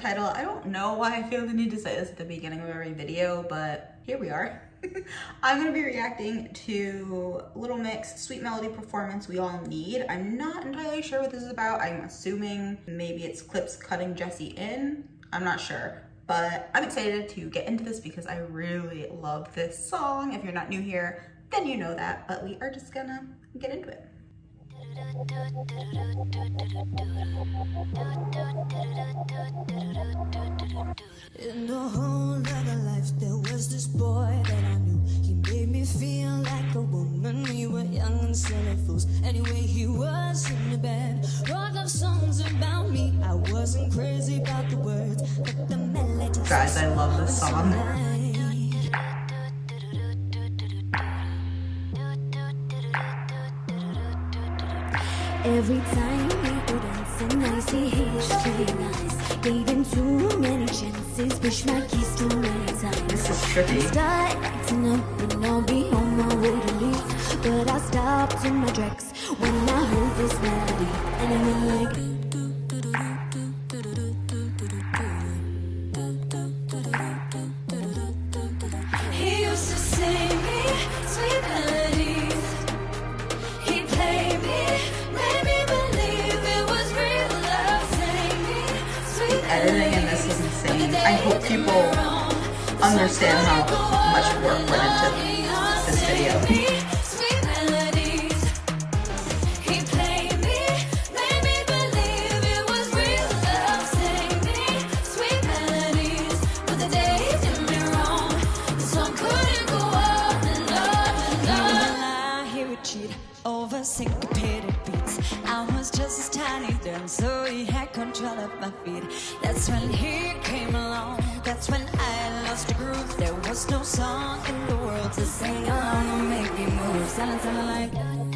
title. I don't know why I feel the need to say this at the beginning of every video, but here we are. I'm gonna be reacting to Little Mix Sweet Melody performance We All Need. I'm not entirely sure what this is about. I'm assuming maybe it's Clips cutting Jessie in. I'm not sure, but I'm excited to get into this because I really love this song. If you're not new here, then you know that, but we are just gonna get into it. In a whole other life, there was this boy that I knew. He made me feel like a woman. We were young and silly fools. Anyway, he was in the band. Wrote love songs about me. I wasn't crazy about the words, but the melody. Guys, I love this song. Every time we would dance and I see his pretty eyes. Gave him too many chances, push my keys too many times. This is tricky. Start acting up and I'll be on my way to leave. But I stopped in my tracks when I heard this melody. And I went like he used to sing me sweet melodies. He played me. Editing in this is insane. I hope people understand how much work went into this video. Over syncopated beats, I was just as tiny then, so he had control of my feet. That's when he came along, that's when I lost the groove. There was no song in the world to sing along and make me move. Sounding like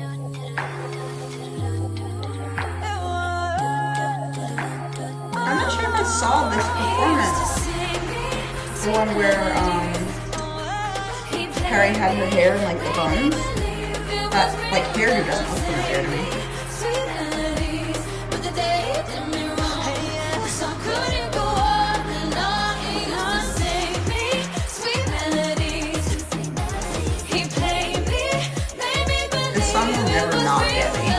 I'm not sure if I saw this performance. The one where Harry had her hair in like the buns. That like hairdo doesn't look familiar to me. This song will never not get me.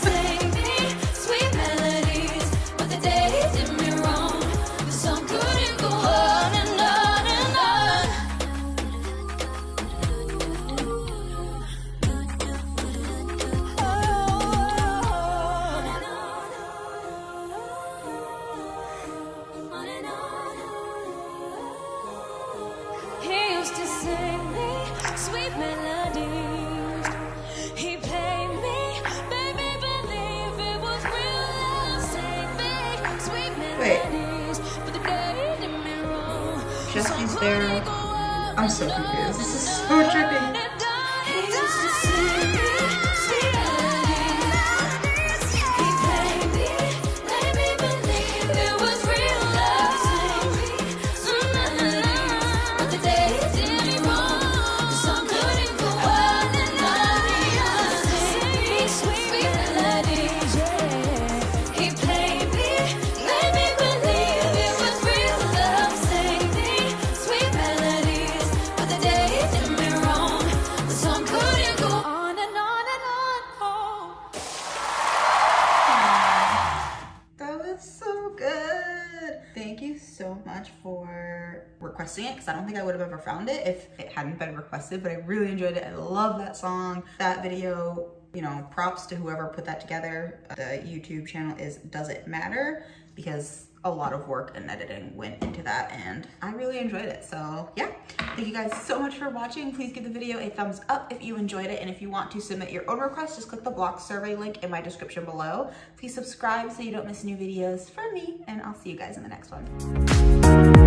Sweet melodies, he played me, made me believe it was real love. Sang me sweet melodies, but the day did me wrong. Jessie's there. I'm so confused. This is so trippy. Thank you so much for requesting it, because I don't think I would have ever found it if it hadn't been requested, but I really enjoyed it. I love that song, that video. You know, props to whoever put that together. The YouTube channel is Does It Matter, because a lot of work and editing went into that, and I really enjoyed it. So yeah, thank you guys so much for watching. Please give the video a thumbs up if you enjoyed it, and if you want to submit your own request, just click the block survey link in my description below. Please subscribe so you don't miss new videos from me, and I'll see you guys in the next one.